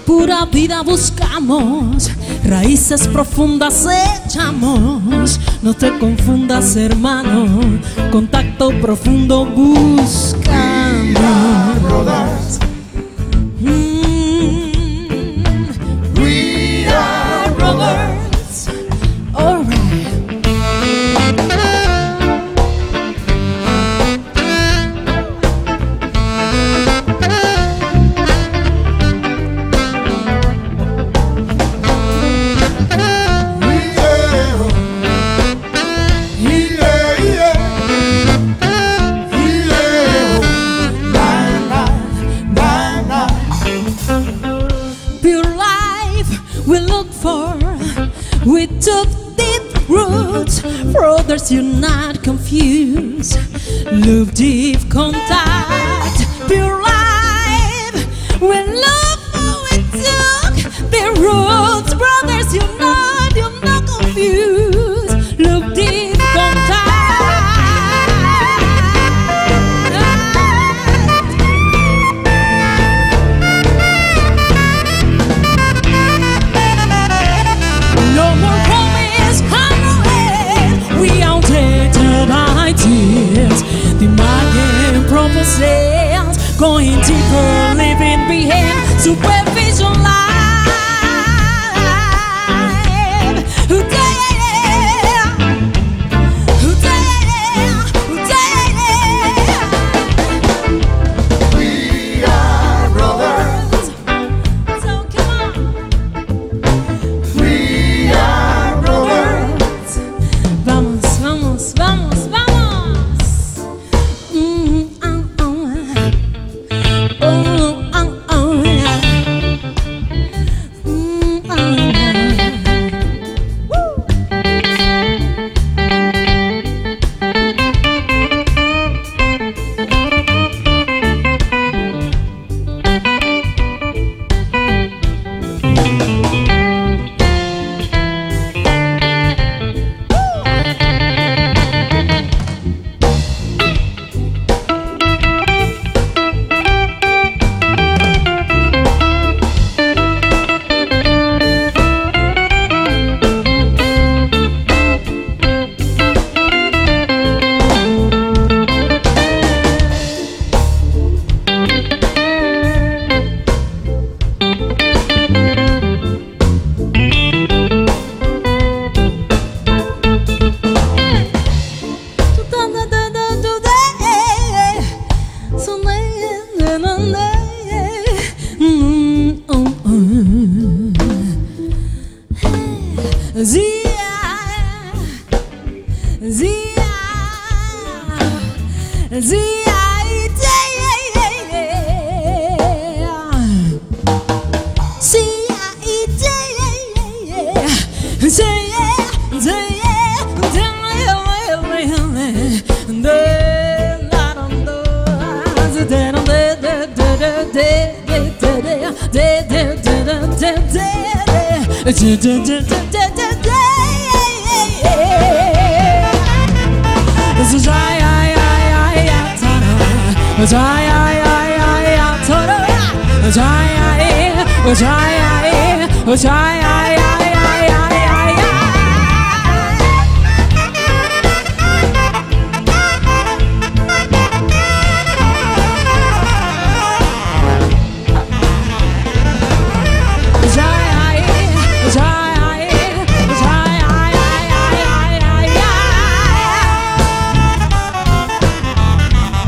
pura vida buscamos, raíces profundas echamos. No te confundas, hermano, contacto profundo buscamos. We are brothers. All right. We took deep roots, brothers, you're not confused. Love, deep contact, pure life. We love, we took deep roots, brothers, you're not confused. Love, deep contact. No more promise, we outdated ideas, demanding proposals, going deeper, living behind superficial life. We are brothers, so come on. We are brothers. Vamos, vamos, vamos, vamos.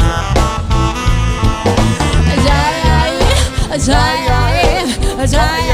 Jai